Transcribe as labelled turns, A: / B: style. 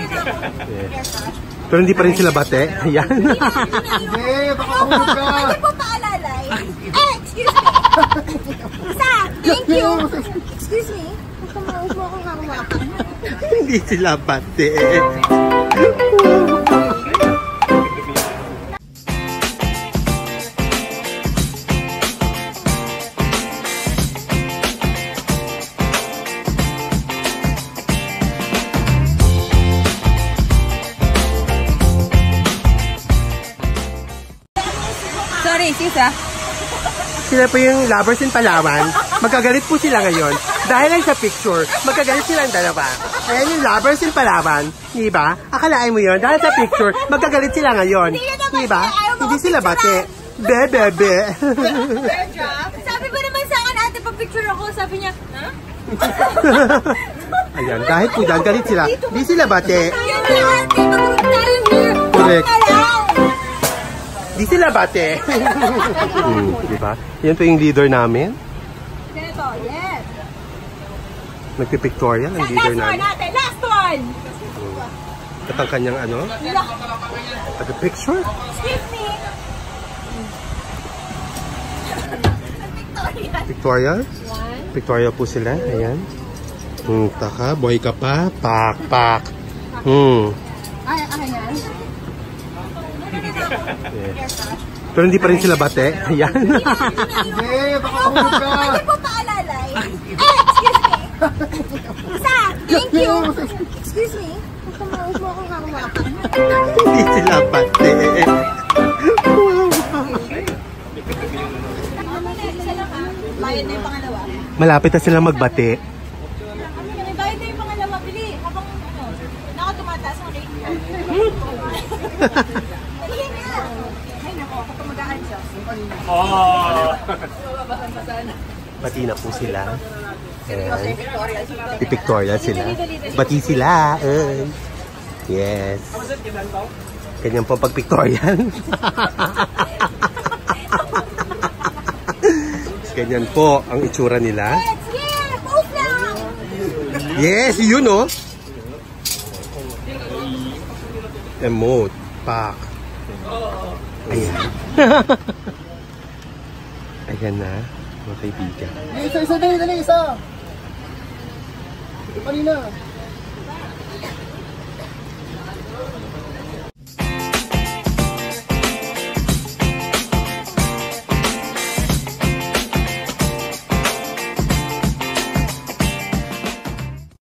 A: Pero hindi pa rin sila bate. Ayan.
B: Hindi, baka mahulog ka.
C: Pwede po paalalay. Excuse me. Isa, thank you. Excuse me. Huwag mo akong hawakan.
A: Hindi sila bate.
C: Sorry, sis ah.
A: Sila po yung lovers in Palawan. Magkagalit po sila ngayon. Dahil lang sa picture, magkagalit silang dalawa. Ayan yung lovers in Palawan. Di ba? Akalain mo yun? Dahil sa picture, magkagalit sila ngayon. Di ba? Hindi sila bate. Be.
C: Sabi ba naman sa akin ate pag picture ako, sabi niya, ha?
A: Ayan, dahil po dyan, galit sila. Hindi sila bate.
C: Yan na ate, mag-group tayo here.
A: Correct. Di sila bate. Di ba? Yan po yung leader namin.
C: Ganito, yes.
A: Nagpipictorial ang leader namin.
C: Last one natin, last one.
A: At ang kanyang ano? Nagpipicture?
C: Excuse me.
A: Pictorial? Pictorial po sila. Ayan. Taka, boy ka pa. Pak.
C: Ay, yan.
A: Yes. Pero hindi pa rin sila bate. Ayan.
B: Hindi, baka mahulog ka.
C: Pwede po paalalay. Excuse me. Isa, thank you. Excuse me. Huwag mo akong hawakan.
A: Hindi sila bate.
C: Bayad na yung pangalawa.
A: Malapit na silang magbate.
C: Bayad na yung pangalawa, bili. Habang tumataas ang rate. Dali na. Ay nako, ako tumagaan siya.
A: Bati na po sila. Pipictorial sila. Bati sila. Yes. Ganyan po pag-pictorial. Ganyan po ang itsura nila. Yes, yun o. Emote. Pak. Ayan. Ayan na, mga kaibigan.
B: Isa, dali, isa. Kanina.